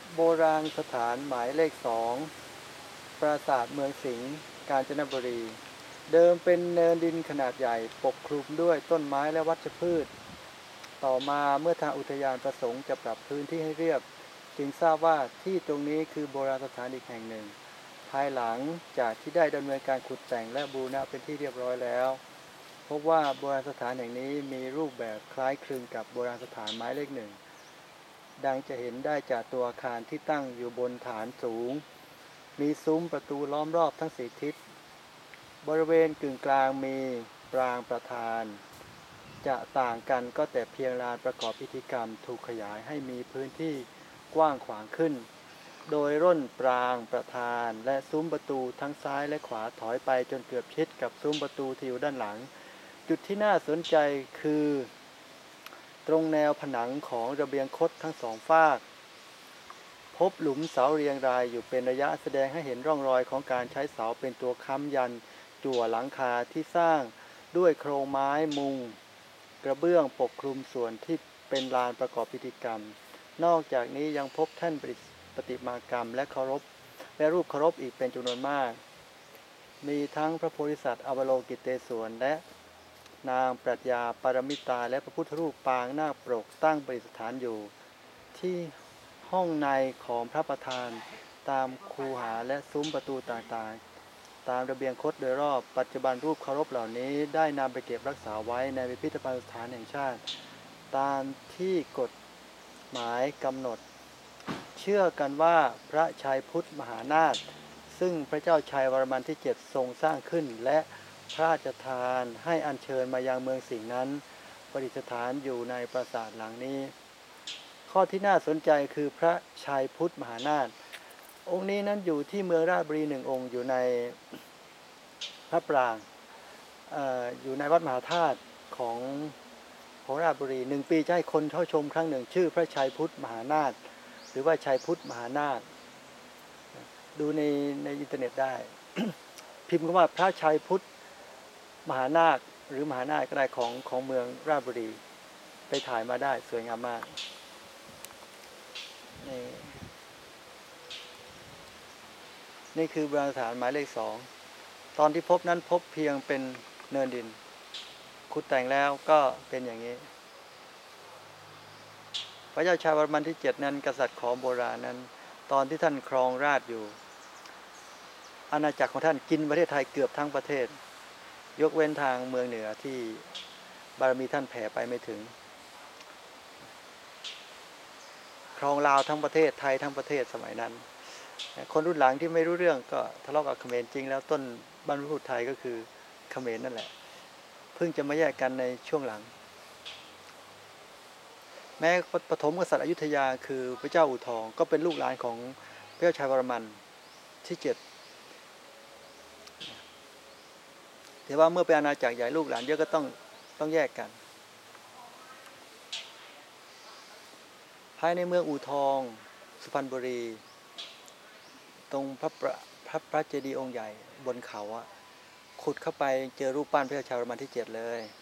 โบราณสถานหมายเลข2ปราสาทเมืองสิงห์กาญจนบุรีเดิมเป็นเนินดินขนาดใหญ่ปกคลุมด้วยต้นไม้และวัชพืชต่อมาเมื่อทางอุทยานประสงค์จะปรับพื้นที่ให้เรียบจึงทราบว่าที่ตรงนี้คือโบราณสถานอีกแห่งหนึ่งภายหลังจากที่ได้ดำเนินการขุดแต่งและบูรณะเป็นที่เรียบร้อยแล้วพบว่าโบราณสถานแห่งนี้มีรูปแบบคล้ายคลึงกับโบราณสถานหมายเลข 1ดังจะเห็นได้จากตัวอาคารที่ตั้งอยู่บนฐานสูงมีซุ้มประตูล้อมรอบทั้ง4ทิศบริเวณกึ่งกลางมีปรางประธานจะต่างกันก็แต่เพียงลานประกอบพิธีกรรมถูกขยายให้มีพื้นที่กว้างขวางขึ้นโดยร่นปรางประธานและซุ้มประตูทั้งซ้ายและขวาถอยไปจนเกือบชิดกับซุ้มประตูที่อยู่ด้านหลังจุดที่น่าสนใจคือตรงแนวผนังของระเบียงคดทั้งสองฝากพบหลุมเสาเรียงรายอยู่เป็นระยะแสดงให้เห็นร่องรอยของการใช้เสาเป็นตัวค้ำยันจั่วหลังคาที่สร้างด้วยโครงไม้มุงกระเบื้องปกคลุมส่วนที่เป็นลานประกอบพิธีกรรมนอกจากนี้ยังพบแท่นประติมากรรมและรูปเคารพอีกเป็นจำนวนมากมีทั้งพระโพธิสัตว์อวโลกิเตศวรและนางปรัชญาปารมิตาและพระพุทธรูปปางนาคปรกตั้งประดิษฐานอยู่ที่ห้องในของพระประธานตามคูหาและซุ้มประตูต่างๆตามระเบียงคดโดยรอบปัจจุบันรูปเคารพเหล่านี้ได้นำไปเก็บรักษาไว้ในพิพิธภัณฑ์สถานแห่งชาติตามที่กฎหมายกำหนดเชื่อกันว่าพระชัยพุทธมหานาถซึ่งพระเจ้าชัยวรมันที่7ทรงสร้างขึ้นและพระราชทานให้อัญเชิญมายังเมืองสิงห์นั้นประดิษฐานอยู่ในปราสาทหลังนี้ข้อที่น่าสนใจคือพระชัยพุทธมหานาถองค์นี้นั้นอยู่ที่เมืองราชบุรี1องค์อยู่ในพระปรางอยู่ในวัดมหาธาตุของราชบุรี1 ปีจะให้คนเข้าชมครั้งหนึ่งชื่อพระชัยพุทธมหานาถหรือว่าชัยพุทธมหานาถดูในอินเทอร์เน็ตได้ พิมพ์คำว่าพระชัยพุทธมหานาคหรือมหานาคก็ได้ของเมืองราชบุรีไปถ่ายมาได้สวยงามมากนี่คือโบราณสถานหมายเลข2ตอนที่พบนั้นพบเพียงเป็นเนินดินขุดแต่งแล้วก็เป็นอย่างนี้พระเจ้าชายวรมันที่7นั้นกษัตริย์ของโบราณนั้นตอนที่ท่านครองราชอยู่อาณาจักรของท่านกินประเทศไทยเกือบทั้งประเทศยกเว้นทางเมืองเหนือที่บารมีท่านแผ่ไปไม่ถึงครองลาวทั้งประเทศไทยทั้งประเทศสมัยนั้นคนรุ่นหลังที่ไม่รู้เรื่องก็ทะเลาะกับเขมรจริงแล้วต้นบรรพบุรุษไทยก็คือเขมรนั่นแหละเพิ่งจะมาแยกกันในช่วงหลังแม้ปฐมกษัตริย์อยุธยาคือพระเจ้าอู่ทองก็เป็นลูกหลานของพระเจ้าชัยวรมันที่7แต่ว่าเมื่อเป็นอาณาจักรใหญ่ลูกหลานเยอะก็ต้องแยกกันภายในเมืองอู่ทองสุพรรณบุรีตรงพระเจดีย์องค์ใหญ่บนเขาขุดเข้าไปเจอรูปปั้นพระเจ้าชัยวรมันที่7เลย